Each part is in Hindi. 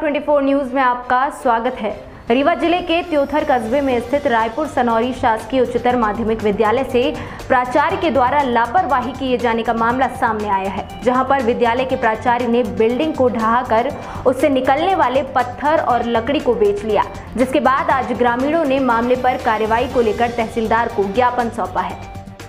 24 न्यूज में आपका स्वागत है। रीवा जिले के त्योथर कस्बे में स्थित रायपुर सनौरी शासकीय उच्चतर माध्यमिक विद्यालय से प्राचार्य के द्वारा लापरवाही किए जाने का मामला सामने आया है, जहां पर विद्यालय के प्राचार्य ने बिल्डिंग को ढहाकर उससे निकलने वाले पत्थर और लकड़ी को बेच लिया, जिसके बाद आज ग्रामीणों ने मामले पर कार्रवाई को लेकर तहसीलदार को ज्ञापन सौंपा है।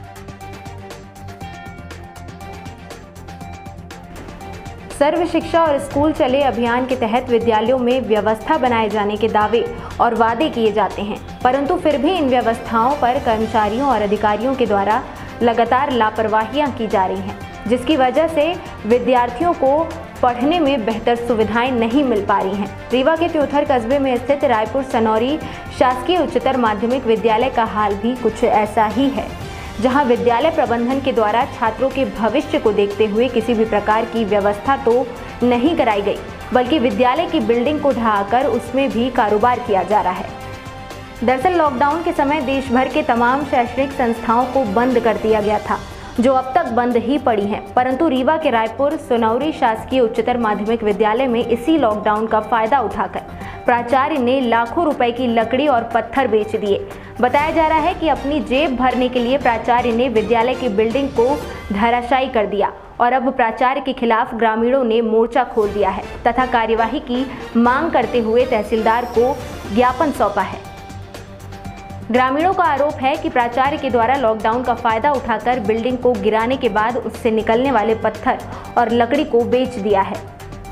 सर्व शिक्षा और स्कूल चले अभियान के तहत विद्यालयों में व्यवस्था बनाए जाने के दावे और वादे किए जाते हैं, परंतु फिर भी इन व्यवस्थाओं पर कर्मचारियों और अधिकारियों के द्वारा लगातार लापरवाहियां की जा रही हैं, जिसकी वजह से विद्यार्थियों को पढ़ने में बेहतर सुविधाएं नहीं मिल पा रही हैं। रीवा के त्योथर कस्बे में स्थित रायपुर सनौरी शासकीय उच्चतर माध्यमिक विद्यालय का हाल भी कुछ ऐसा ही है, जहां विद्यालय प्रबंधन के द्वारा छात्रों के भविष्य को देखते हुए किसी भी प्रकार की व्यवस्था तो नहीं कराई गई, बल्कि विद्यालय की बिल्डिंग को ढहाकर उसमें भी कारोबार किया जा रहा है। दरअसल लॉकडाउन के समय देश भर के तमाम शैक्षणिक संस्थाओं को बंद कर दिया गया था, जो अब तक बंद ही पड़ी हैं, परंतु रीवा के रायपुर सनौरी शासकीय उच्चतर माध्यमिक विद्यालय में इसी लॉकडाउन का फायदा उठाकर प्राचार्य ने लाखों रुपए की लकड़ी और पत्थर बेच दिए। बताया जा रहा है कि अपनी जेब भरने के लिए प्राचार्य ने विद्यालय की बिल्डिंग को धराशायी कर दिया और अब प्राचार्य के खिलाफ ग्रामीणों ने मोर्चा खोल दिया है तथा कार्यवाही की मांग करते हुए तहसीलदार को ज्ञापन सौंपा है। ग्रामीणों का आरोप है कि प्राचार्य के द्वारा लॉकडाउन का फायदा उठाकर बिल्डिंग को गिराने के बाद उससे निकलने वाले पत्थर और लकड़ी को बेच दिया है।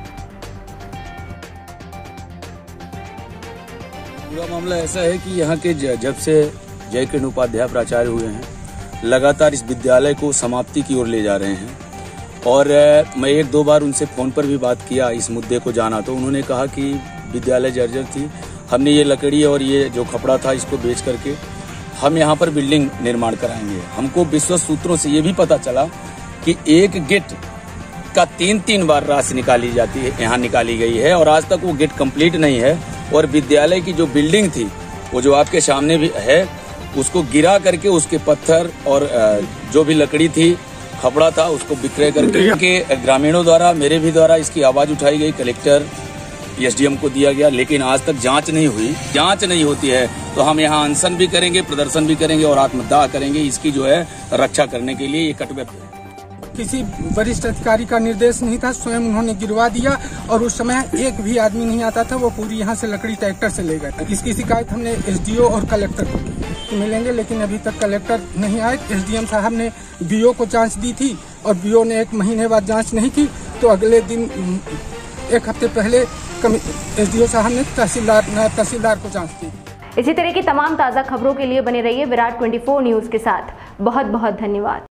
पूरा मामला ऐसा है कि यहाँ के जब से जय किरण उपाध्याय प्राचार्य हुए हैं, लगातार इस विद्यालय को समाप्ति की ओर ले जा रहे हैं। और मैं एक दो बार उनसे फोन पर भी बात किया इस मुद्दे को जाना, तो उन्होंने कहा कि विद्यालय जर्जर थी, हमने ये लकड़ी और ये जो कपड़ा था इसको बेच करके हम यहाँ पर बिल्डिंग निर्माण कराएंगे। हमको विश्वस्त सूत्रों से ये भी पता चला कि एक गेट का 3-3 बार राशि निकाली जाती है, यहाँ निकाली गई है और आज तक वो गेट कंप्लीट नहीं है। और विद्यालय की जो बिल्डिंग थी वो जो आपके सामने भी है, उसको गिरा करके उसके पत्थर और जो भी लकड़ी थी, कपड़ा था, उसको विक्रय करके ग्रामीणों द्वारा, मेरे भी द्वारा इसकी आवाज उठाई गई, कलेक्टर एसडीएम को दिया गया, लेकिन आज तक जांच नहीं हुई। जांच नहीं होती है तो हम यहाँ अनशन भी करेंगे, प्रदर्शन भी करेंगे और आत्मदाह करेंगे। इसकी जो है रक्षा करने के लिए ये कटिबद्ध है। किसी वरिष्ठ अधिकारी का निर्देश नहीं था, स्वयं उन्होंने गिरवा दिया और उस समय एक भी आदमी नहीं आता था, वो पूरी यहाँ से लकड़ी ट्रैक्टर से ले गए। इसकी शिकायत हमने एसडीओ और कलेक्टर को मिलेंगे, लेकिन अभी तक कलेक्टर नहीं आए। एसडीएम साहब ने बीओ को जांच दी थी और बीओ ने 1 महीने बाद जांच नहीं की, तो अगले दिन 1 हफ्ते पहले एसडीओ साहब ने तहसीलदार को जांच दी। इसी तरह की तमाम ताज़ा खबरों के लिए बने रहिए विराट 24 न्यूज के साथ। बहुत बहुत धन्यवाद।